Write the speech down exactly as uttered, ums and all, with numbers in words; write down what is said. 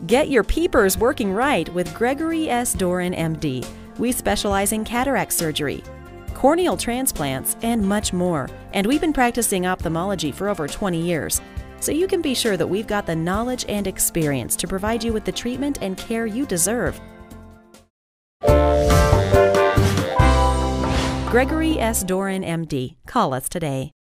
Get your peepers working right with Gregory S. Doren, M D. We specialize in cataract surgery, corneal transplants, and much more. And we've been practicing ophthalmology for over twenty years. So you can be sure that we've got the knowledge and experience to provide you with the treatment and care you deserve. Gregory S. Doren, M D. Call us today.